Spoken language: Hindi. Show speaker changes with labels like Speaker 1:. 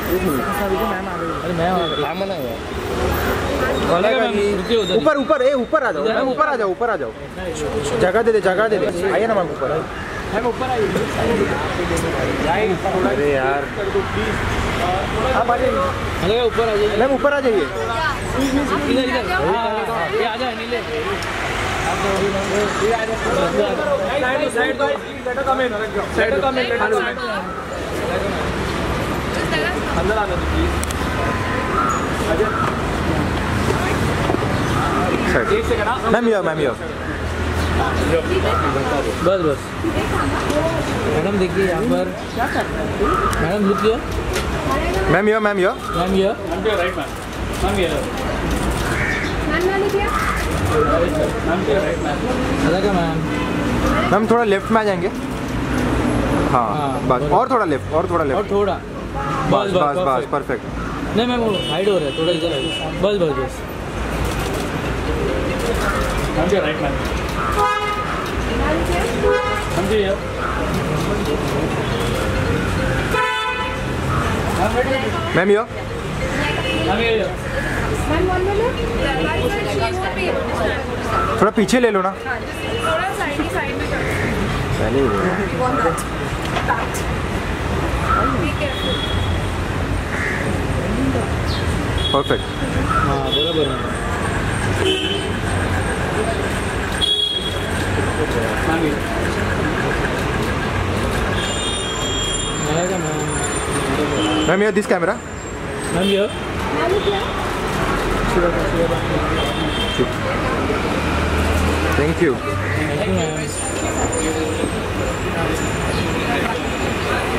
Speaker 1: अरे मैं
Speaker 2: ऊपर ऊपर ऊपर आ जाओ मैम, ऊपर आ जाओ, ऊपर आ जाओ, जगह दे दे, जगह दे दे, आइए ना मैम ऊपर। मैम ऊपर आइए। अरे यार आप आ जाइए,
Speaker 1: ऊपर आ जाइए
Speaker 2: मैम ऊपर आ जाइए।
Speaker 1: इधर इधर ये आ जाओ नीले
Speaker 2: अंदर आना please. Ma'am yo ma'am yo
Speaker 1: बस बस मैडम देखिए यहाँ पर मैडम लुक किया
Speaker 2: ma'am yo ma'am yo
Speaker 1: ma'am ये
Speaker 2: राइट मैम, मैम ये
Speaker 1: अलग है मैम।
Speaker 2: मैम थोड़ा लेफ्ट में आ जाएंगे। हाँ बस, और थोड़ा लेफ्ट, और थोड़ा लेफ्ट,
Speaker 1: और थोड़ा
Speaker 2: बस बस बस परफेक्ट।
Speaker 1: नहीं मैम वो हाइड हो रहा है थोड़ा, इधर बस बस बस
Speaker 2: राइट मैम। मैम यो थोड़ा पीछे ले लो ना, पहले ही परफेक्ट।
Speaker 1: हाँ बराबर
Speaker 2: ma'am yo this camera,
Speaker 1: ma'am ये
Speaker 2: थैंक यू।
Speaker 1: मैम